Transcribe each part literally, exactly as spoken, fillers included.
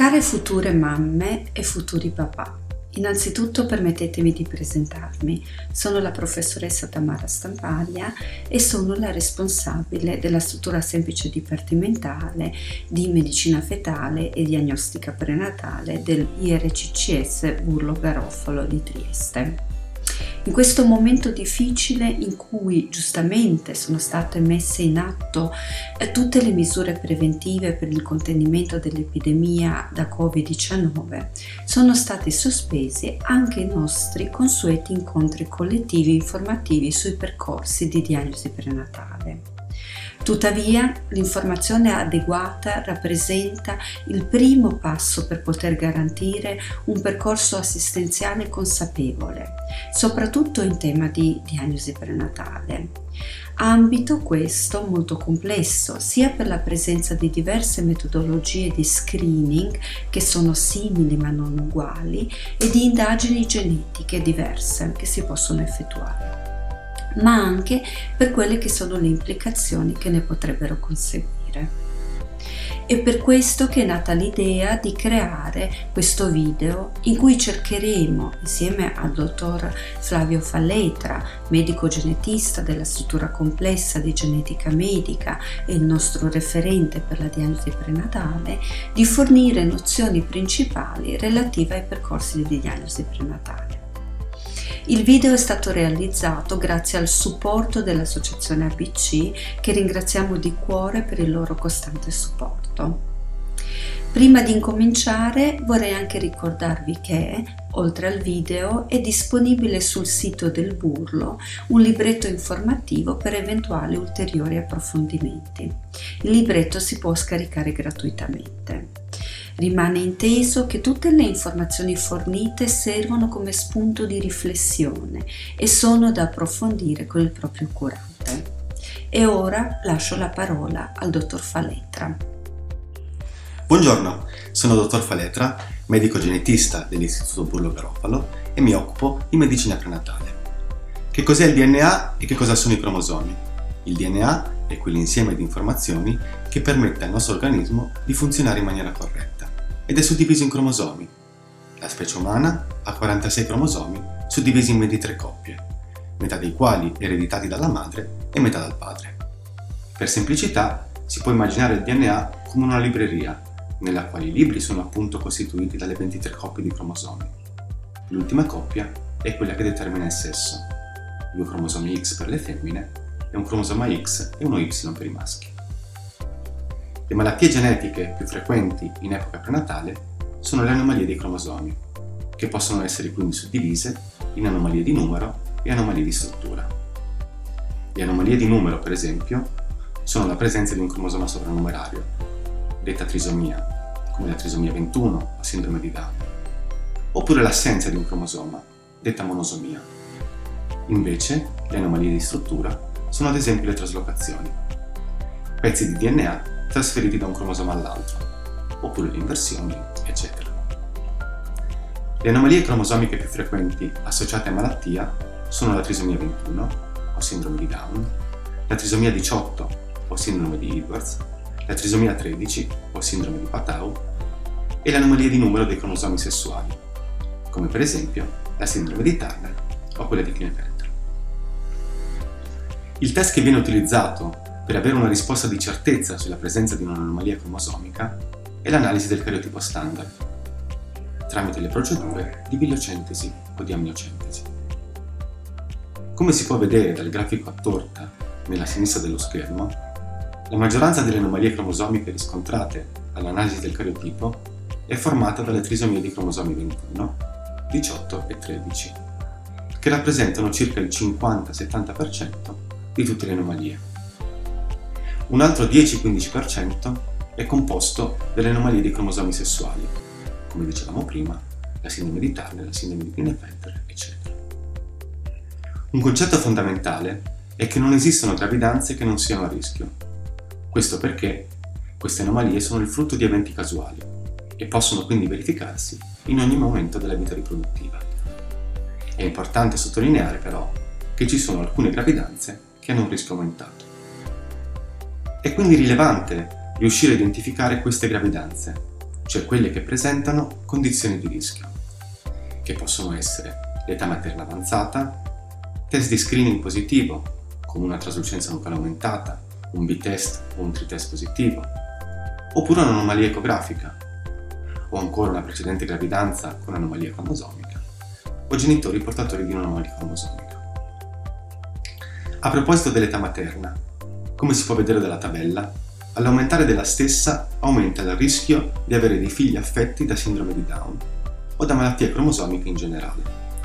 Care future mamme e futuri papà, innanzitutto permettetemi di presentarmi. Sono la professoressa Tamara Stampaglia e sono la responsabile della struttura semplice dipartimentale di medicina fetale e diagnostica prenatale del I R C C S Burlo Garofalo di Trieste. In questo momento difficile in cui giustamente sono state messe in atto eh, tutte le misure preventive per il contenimento dell'epidemia da Covid diciannove, sono stati sospesi anche i nostri consueti incontri collettivi informativi sui percorsi di diagnosi prenatale. Tuttavia, l'informazione adeguata rappresenta il primo passo per poter garantire un percorso assistenziale consapevole, soprattutto in tema di diagnosi prenatale. Ambito questo molto complesso, sia per la presenza di diverse metodologie di screening che sono simili ma non uguali e di indagini genetiche diverse che si possono effettuare, ma anche per quelle che sono le implicazioni che ne potrebbero conseguire. È per questo che è nata l'idea di creare questo video in cui cercheremo, insieme al dottor Flavio Falletra, medico genetista della struttura complessa di genetica medica e il nostro referente per la diagnosi prenatale, di fornire nozioni principali relative ai percorsi di diagnosi prenatale. Il video è stato realizzato grazie al supporto dell'Associazione A B C, che ringraziamo di cuore per il loro costante supporto. Prima di incominciare vorrei anche ricordarvi che, oltre al video, è disponibile sul sito del Burlo un libretto informativo per eventuali ulteriori approfondimenti. Il libretto si può scaricare gratuitamente. Rimane inteso che tutte le informazioni fornite servono come spunto di riflessione e sono da approfondire con il proprio curante. E ora lascio la parola al dottor Falletra. Buongiorno, sono il dottor Falletra, medico genetista dell'Istituto Burlo Garofalo e mi occupo di medicina prenatale. Che cos'è il D N A e che cosa sono i cromosomi? Il D N A è quell'insieme di informazioni che permette al nostro organismo di funzionare in maniera corretta ed è suddiviso in cromosomi. La specie umana ha quarantasei cromosomi suddivisi in ventitré coppie, metà dei quali ereditati dalla madre e metà dal padre. Per semplicità si può immaginare il D N A come una libreria, nella quale i libri sono appunto costituiti dalle ventitré coppie di cromosomi. L'ultima coppia è quella che determina il sesso, due cromosomi X per le femmine e un cromosoma X e uno Y per i maschi. Le malattie genetiche più frequenti in epoca prenatale sono le anomalie dei cromosomi, che possono essere quindi suddivise in anomalie di numero e anomalie di struttura. Le anomalie di numero, per esempio, sono la presenza di un cromosoma sovranumerario, detta trisomia, come la trisomia ventuno o sindrome di Down, oppure l'assenza di un cromosoma, detta monosomia. Invece, le anomalie di struttura sono ad esempio le traslocazioni, pezzi di D N A trasferiti da un cromosoma all'altro, oppure le inversioni, eccetera. Le anomalie cromosomiche più frequenti associate a malattia sono la trisomia ventuno o sindrome di Down, la trisomia diciotto o sindrome di Edwards, la trisomia tredici o sindrome di Patau e l'anomalia di numero dei cromosomi sessuali, come per esempio la sindrome di Turner o quella di Klinefelter. Il test che viene utilizzato per avere una risposta di certezza sulla presenza di un'anomalia cromosomica è l'analisi del cariotipo standard, tramite le procedure di biliocentesi o di amniocentesi. Come si può vedere dal grafico a torta nella sinistra dello schermo, la maggioranza delle anomalie cromosomiche riscontrate all'analisi del cariotipo è formata dalle trisomie di cromosomi ventuno, diciotto e tredici, che rappresentano circa il cinquanta settanta per cento di tutte le anomalie. Un altro dieci quindici per cento è composto dalle anomalie dei cromosomi sessuali, come dicevamo prima, la sindrome di Turner, la sindrome di Klinefelter, eccetera. Un concetto fondamentale è che non esistono gravidanze che non siano a rischio. Questo perché queste anomalie sono il frutto di eventi casuali e possono quindi verificarsi in ogni momento della vita riproduttiva. È importante sottolineare però che ci sono alcune gravidanze che hanno un rischio aumentato. È quindi rilevante riuscire a identificare queste gravidanze, cioè quelle che presentano condizioni di rischio, che possono essere l'età materna avanzata, test di screening positivo, con una traslucenza nucleare aumentata, un B-test o un tri-test positivo, oppure un'anomalia ecografica, o ancora una precedente gravidanza con anomalia cromosomica, o genitori portatori di un'anomalia cromosomica. A proposito dell'età materna, come si può vedere dalla tabella, all'aumentare della stessa aumenta il rischio di avere dei figli affetti da sindrome di Down o da malattie cromosomiche in generale.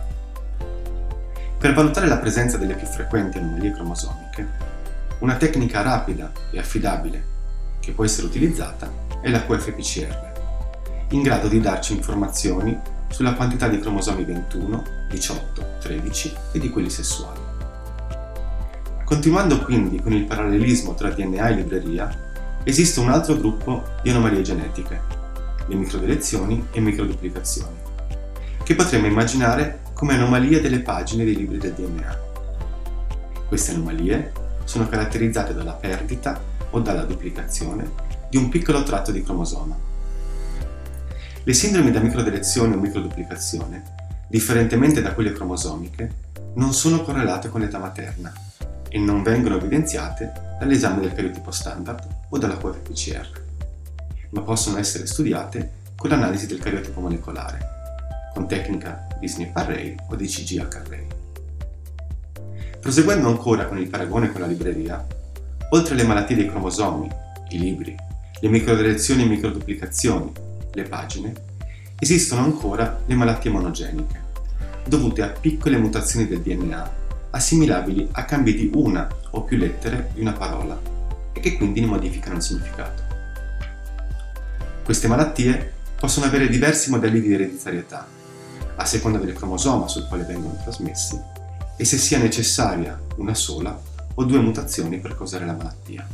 Per valutare la presenza delle più frequenti anomalie cromosomiche, una tecnica rapida e affidabile che può essere utilizzata è la Q F P C R, in grado di darci informazioni sulla quantità di cromosomi ventuno, diciotto, tredici e di quelli sessuali. Continuando quindi con il parallelismo tra D N A e libreria, esiste un altro gruppo di anomalie genetiche, le microdelezioni e microduplicazioni, che potremmo immaginare come anomalie delle pagine dei libri del D N A. Queste anomalie sono caratterizzate dalla perdita o dalla duplicazione di un piccolo tratto di cromosoma. Le sindromi da microdelezione o microduplicazione, differentemente da quelle cromosomiche, non sono correlate con l'età materna e non vengono evidenziate dall'esame del cariotipo standard o dalla Q F P C R, ma possono essere studiate con l'analisi del cariotipo molecolare, con tecnica di S N P array o di C G H array. Proseguendo ancora con il paragone con la libreria, oltre alle malattie dei cromosomi, i libri, le microdelezioni e microduplicazioni, le pagine, esistono ancora le malattie monogeniche, dovute a piccole mutazioni del D N A assimilabili a cambi di una o più lettere di una parola e che quindi ne modificano il significato. Queste malattie possono avere diversi modelli di ereditarietà, a seconda del cromosoma sul quale vengono trasmessi e se sia necessaria una sola o due mutazioni per causare la malattia.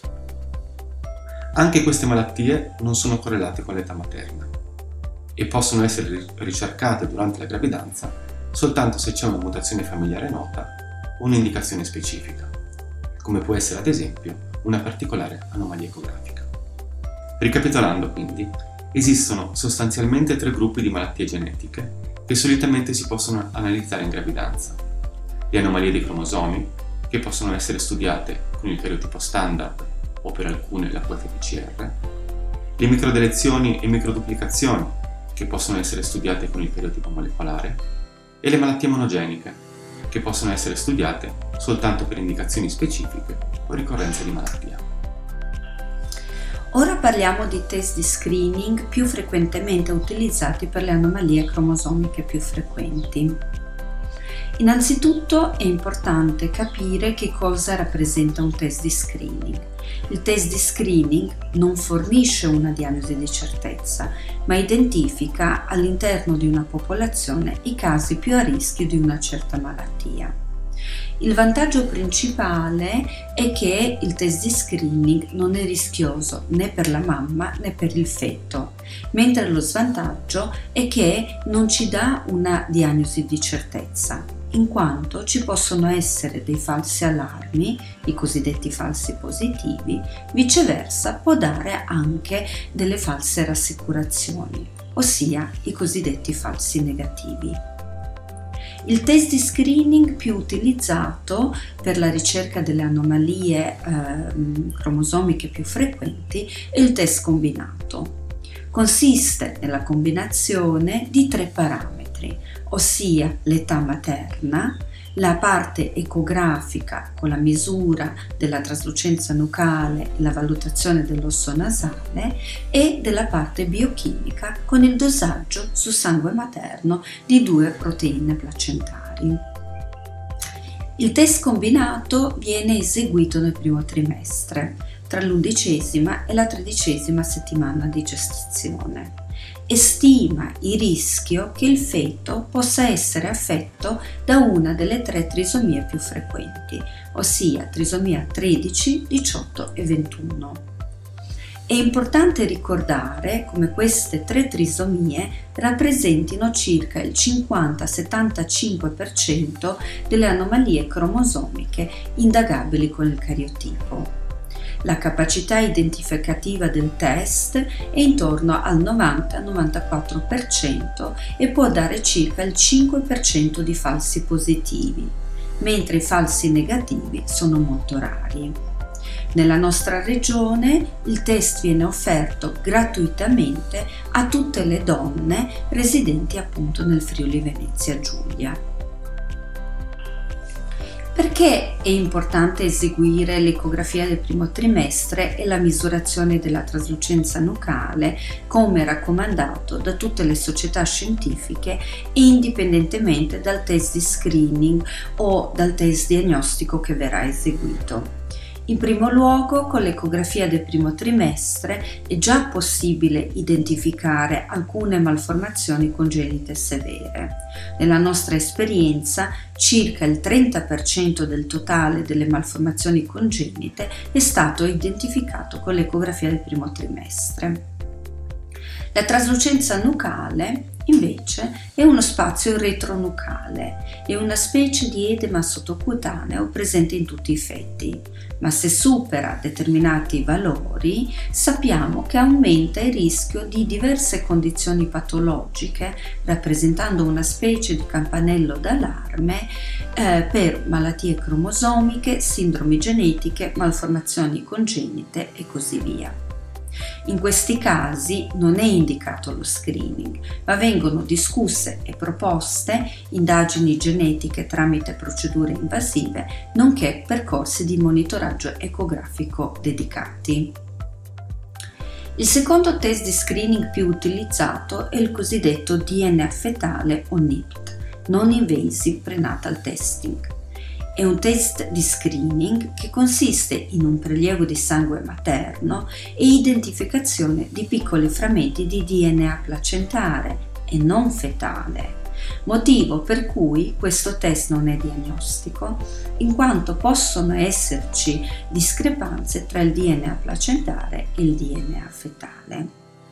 Anche queste malattie non sono correlate con l'età materna e possono essere ricercate durante la gravidanza soltanto se c'è una mutazione familiare nota o un'indicazione specifica, come può essere ad esempio una particolare anomalia ecografica. Ricapitolando quindi, esistono sostanzialmente tre gruppi di malattie genetiche che solitamente si possono analizzare in gravidanza: le anomalie dei cromosomi, che possono essere studiate con il cariotipo standard o per alcune la Q F P C R, le microdelezioni e microduplicazioni, che possono essere studiate con il cariotipo molecolare, e le malattie monogeniche, che possono essere studiate soltanto per indicazioni specifiche o ricorrenze di malattia. Ora parliamo di test di screening più frequentemente utilizzati per le anomalie cromosomiche più frequenti. Innanzitutto è importante capire che cosa rappresenta un test di screening. Il test di screening non fornisce una diagnosi di certezza, ma identifica all'interno di una popolazione i casi più a rischio di una certa malattia. Il vantaggio principale è che il test di screening non è rischioso né per la mamma né per il feto, mentre lo svantaggio è che non ci dà una diagnosi di certezza, in quanto ci possono essere dei falsi allarmi, i cosiddetti falsi positivi, viceversa può dare anche delle false rassicurazioni, ossia i cosiddetti falsi negativi. Il test di screening più utilizzato per la ricerca delle anomalie eh, cromosomiche più frequenti è il test combinato. Consiste nella combinazione di tre parametri, ossia l'età materna, la parte ecografica con la misura della traslucenza nucleare, la valutazione dell'osso nasale, e della parte biochimica con il dosaggio su sangue materno di due proteine placentari. Il test combinato viene eseguito nel primo trimestre, tra l'undicesima e la tredicesima settimana di gestazione, e stima il rischio che il feto possa essere affetto da una delle tre trisomie più frequenti, ossia trisomia tredici, diciotto e ventuno. È importante ricordare come queste tre trisomie rappresentino circa il cinquanta settantacinque per cento delle anomalie cromosomiche indagabili con il cariotipo. La capacità identificativa del test è intorno al novanta novantaquattro per cento e può dare circa il cinque per cento di falsi positivi, mentre i falsi negativi sono molto rari. Nella nostra regione il test viene offerto gratuitamente a tutte le donne residenti appunto nel Friuli Venezia Giulia. Perché è importante eseguire l'ecografia del primo trimestre e la misurazione della traslucenza nucale come raccomandato da tutte le società scientifiche e indipendentemente dal test di screening o dal test diagnostico che verrà eseguito? In primo luogo, con l'ecografia del primo trimestre è già possibile identificare alcune malformazioni congenite severe. Nella nostra esperienza, circa il trenta per cento del totale delle malformazioni congenite è stato identificato con l'ecografia del primo trimestre. La traslucenza nucale, invece, è uno spazio retronucale e una specie di edema sottocutaneo presente in tutti i feti, ma se supera determinati valori sappiamo che aumenta il rischio di diverse condizioni patologiche, rappresentando una specie di campanello d'allarme eh, per malattie cromosomiche, sindromi genetiche, malformazioni congenite e così via. In questi casi non è indicato lo screening, ma vengono discusse e proposte indagini genetiche tramite procedure invasive, nonché percorsi di monitoraggio ecografico dedicati. Il secondo test di screening più utilizzato è il cosiddetto D N A fetale o N I P T, Non Invasive Prenatal Testing. È un test di screening che consiste in un prelievo di sangue materno e identificazione di piccoli frammenti di D N A placentare e non fetale, motivo per cui questo test non è diagnostico, in quanto possono esserci discrepanze tra il D N A placentare e il D N A fetale.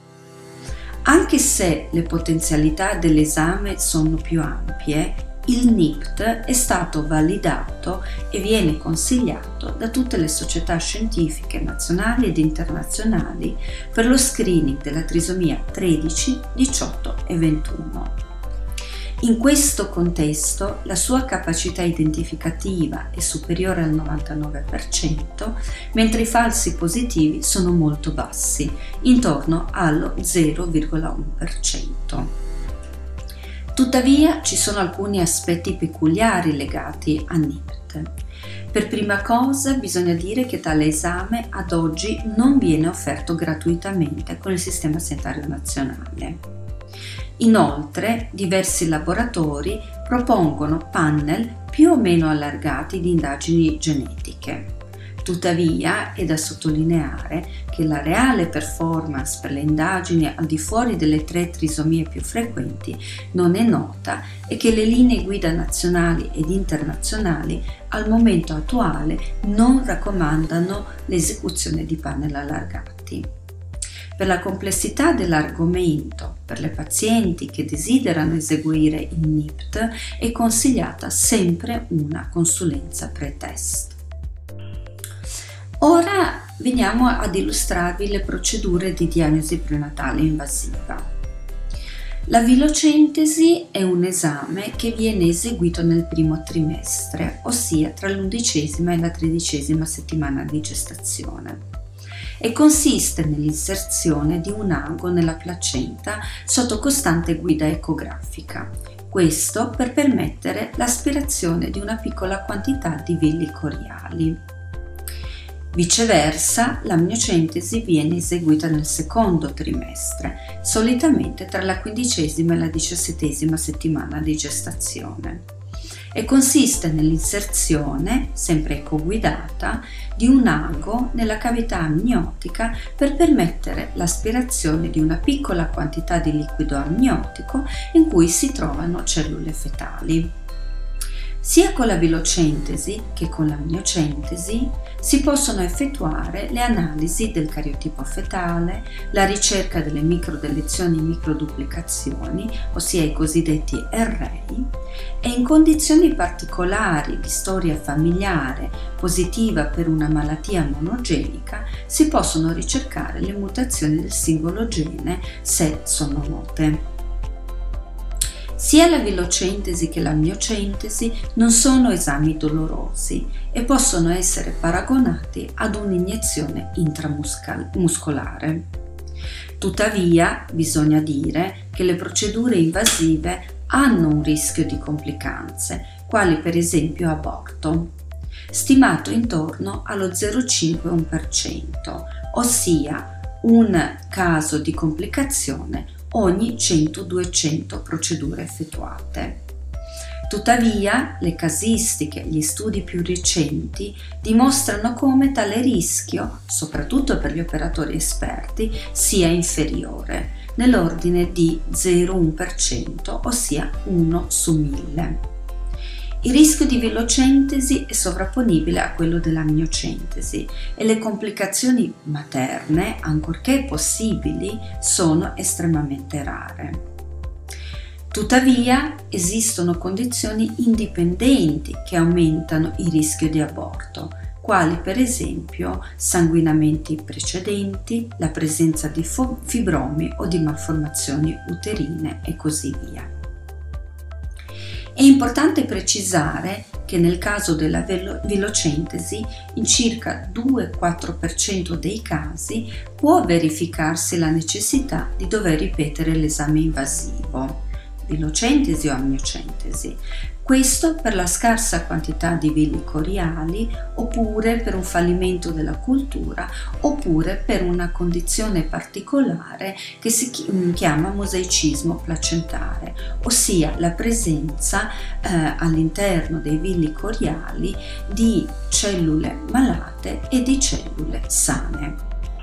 Anche se le potenzialità dell'esame sono più ampie, il N I P T è stato validato e viene consigliato da tutte le società scientifiche nazionali ed internazionali per lo screening della trisomia tredici, diciotto e ventuno. In questo contesto la sua capacità identificativa è superiore al novantanove per cento, mentre i falsi positivi sono molto bassi, intorno allo zero virgola uno per cento. Tuttavia ci sono alcuni aspetti peculiari legati a N I P T. Per prima cosa bisogna dire che tale esame ad oggi non viene offerto gratuitamente con il Sistema Sanitario Nazionale. Inoltre, diversi laboratori propongono panel più o meno allargati di indagini genetiche. Tuttavia è da sottolineare che la reale performance per le indagini al di fuori delle tre trisomie più frequenti non è nota e che le linee guida nazionali ed internazionali al momento attuale non raccomandano l'esecuzione di panel allargati. Per la complessità dell'argomento, per le pazienti che desiderano eseguire il N I P T è consigliata sempre una consulenza pre-test. Ora veniamo ad illustrarvi le procedure di diagnosi prenatale invasiva. La vilocentesi è un esame che viene eseguito nel primo trimestre, ossia tra l'undicesima e la tredicesima settimana di gestazione, e consiste nell'inserzione di un ago nella placenta sotto costante guida ecografica. Questo per permettere l'aspirazione di una piccola quantità di villi coriali. Viceversa, l'amniocentesi viene eseguita nel secondo trimestre, solitamente tra la quindicesima e la diciassettesima settimana di gestazione, e consiste nell'inserzione, sempre ecoguidata, di un ago nella cavità amniotica per permettere l'aspirazione di una piccola quantità di liquido amniotico in cui si trovano cellule fetali. Sia con la vilocentesi che con l'amniocentesi si possono effettuare le analisi del cariotipo fetale, la ricerca delle microdelezioni e microduplicazioni, ossia i cosiddetti array, e in condizioni particolari di storia familiare positiva per una malattia monogenica si possono ricercare le mutazioni del singolo gene se sono note. Sia la vilocentesi che l'amniocentesi non sono esami dolorosi e possono essere paragonati ad un'iniezione intramuscolare. Tuttavia, bisogna dire che le procedure invasive hanno un rischio di complicanze, quali per esempio aborto, stimato intorno allo zero virgola cinque uno per cento, ossia un caso di complicazione ogni cento duecento procedure effettuate. Tuttavia, le casistiche e gli studi più recenti dimostrano come tale rischio, soprattutto per gli operatori esperti, sia inferiore, nell'ordine di zero virgola uno per cento, ossia uno su mille. Il rischio di vilocentesi è sovrapponibile a quello dell'amniocentesi e le complicazioni materne, ancorché possibili, sono estremamente rare. Tuttavia, esistono condizioni indipendenti che aumentano il rischio di aborto, quali per esempio sanguinamenti precedenti, la presenza di fibromi o di malformazioni uterine e così via. È importante precisare che nel caso della vilocentesi, in circa due quattro per cento dei casi può verificarsi la necessità di dover ripetere l'esame invasivo, vilocentesi o amniocentesi, questo per la scarsa quantità di villi coriali, oppure per un fallimento della cultura, oppure per una condizione particolare che si chiama mosaicismo placentare, ossia la presenza eh, all'interno dei villi coriali di cellule malate e di cellule sane.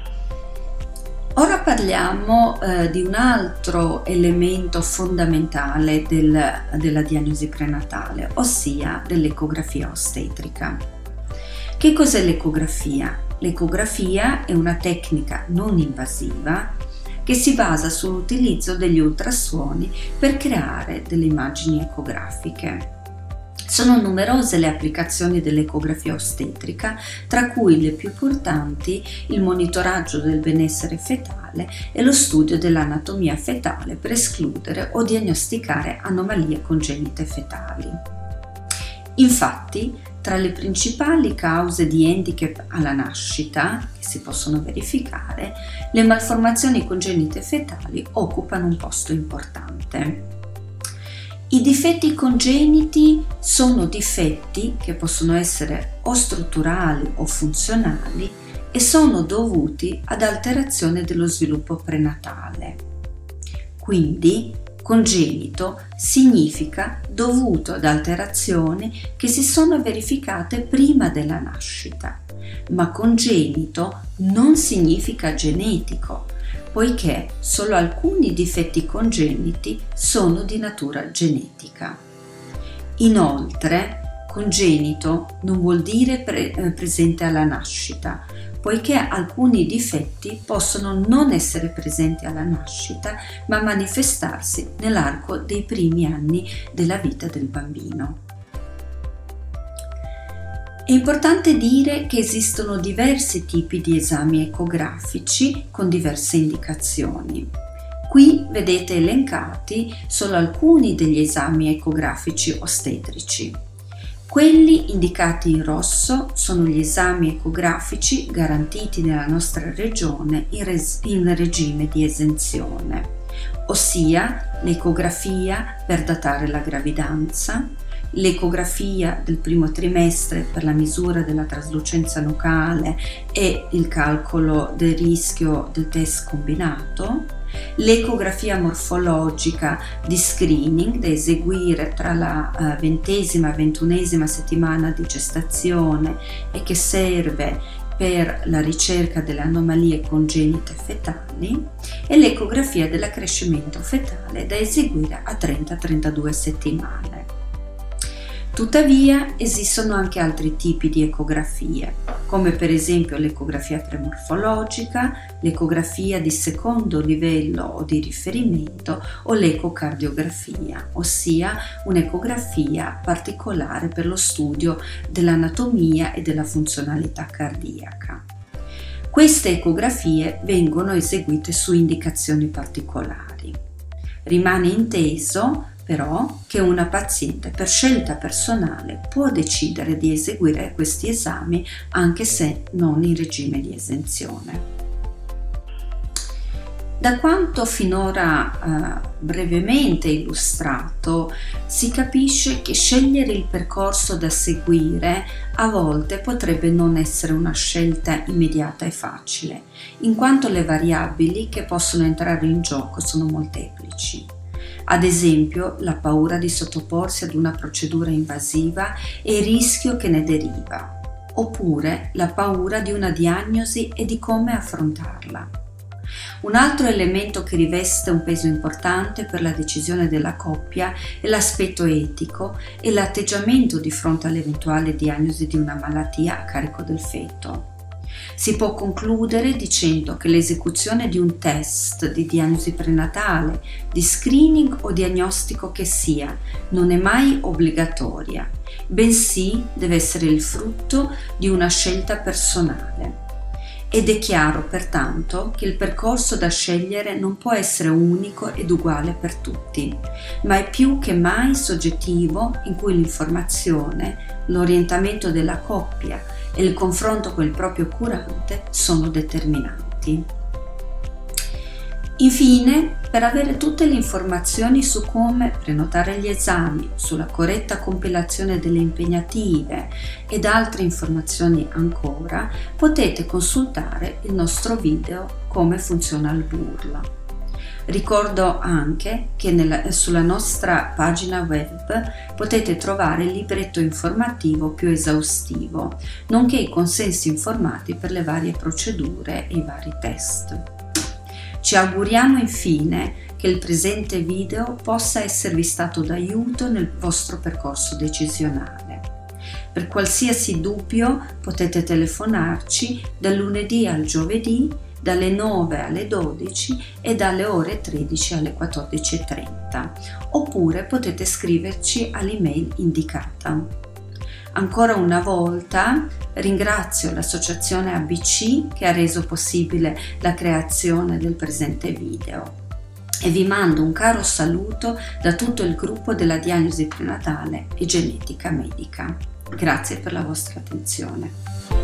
Ora parliamo eh, di un altro elemento fondamentale del, della diagnosi prenatale, ossia dell'ecografia ostetrica. Che cos'è l'ecografia? L'ecografia è una tecnica non invasiva che si basa sull'utilizzo degli ultrasuoni per creare delle immagini ecografiche. Sono numerose le applicazioni dell'ecografia ostetrica, tra cui le più importanti il monitoraggio del benessere fetale e lo studio dell'anatomia fetale per escludere o diagnosticare anomalie congenite fetali. Infatti, tra le principali cause di handicap alla nascita che si possono verificare, le malformazioni congenite fetali occupano un posto importante. I difetti congeniti sono difetti che possono essere o strutturali o funzionali e sono dovuti ad alterazione dello sviluppo prenatale. Quindi, congenito significa dovuto ad alterazioni che si sono verificate prima della nascita, ma congenito non significa genetico, poiché solo alcuni difetti congeniti sono di natura genetica. Inoltre, congenito non vuol dire pre- presente alla nascita, poiché alcuni difetti possono non essere presenti alla nascita, ma manifestarsi nell'arco dei primi anni della vita del bambino. È importante dire che esistono diversi tipi di esami ecografici con diverse indicazioni. Qui vedete elencati solo alcuni degli esami ecografici ostetrici. Quelli indicati in rosso sono gli esami ecografici garantiti nella nostra regione in, res- in regime di esenzione, ossia l'ecografia per datare la gravidanza, l'ecografia del primo trimestre per la misura della traslucenza nucleare e il calcolo del rischio del test combinato, l'ecografia morfologica di screening da eseguire tra la ventesima e ventunesima settimana di gestazione e che serve per la ricerca delle anomalie congenite fetali, e l'ecografia dell'accrescimento fetale da eseguire a trenta trentadue settimane. Tuttavia esistono anche altri tipi di ecografie, come per esempio l'ecografia premorfologica, l'ecografia di secondo livello o di riferimento o l'ecocardiografia, ossia un'ecografia particolare per lo studio dell'anatomia e della funzionalità cardiaca. Queste ecografie vengono eseguite su indicazioni particolari. Rimane inteso però che una paziente per scelta personale può decidere di eseguire questi esami anche se non in regime di esenzione. Da quanto finora eh, brevemente illustrato, si capisce che scegliere il percorso da seguire a volte potrebbe non essere una scelta immediata e facile, in quanto le variabili che possono entrare in gioco sono molteplici. Ad esempio, la paura di sottoporsi ad una procedura invasiva e il rischio che ne deriva, oppure la paura di una diagnosi e di come affrontarla. Un altro elemento che riveste un peso importante per la decisione della coppia è l'aspetto etico e l'atteggiamento di fronte all'eventuale diagnosi di una malattia a carico del feto. Si può concludere dicendo che l'esecuzione di un test di diagnosi prenatale, di screening o diagnostico che sia, non è mai obbligatoria, bensì deve essere il frutto di una scelta personale. Ed è chiaro, pertanto, che il percorso da scegliere non può essere unico ed uguale per tutti, ma è più che mai soggettivo, in cui l'informazione, l'orientamento della coppia e il confronto con il proprio curante sono determinanti. Infine, per avere tutte le informazioni su come prenotare gli esami, sulla corretta compilazione delle impegnative ed altre informazioni ancora, potete consultare il nostro video Come funziona il B U R L. Ricordo anche che nella, sulla nostra pagina web potete trovare il libretto informativo più esaustivo, nonché i consensi informati per le varie procedure e i vari test. Ci auguriamo infine che il presente video possa esservi stato d'aiuto nel vostro percorso decisionale. Per qualsiasi dubbio potete telefonarci dal lunedì al giovedì dalle nove alle dodici e dalle ore tredici alle quattordici e trenta, oppure potete scriverci all'email indicata. Ancora una volta ringrazio l'Associazione A B C che ha reso possibile la creazione del presente video e vi mando un caro saluto da tutto il gruppo della diagnosi prenatale e genetica medica. Grazie per la vostra attenzione.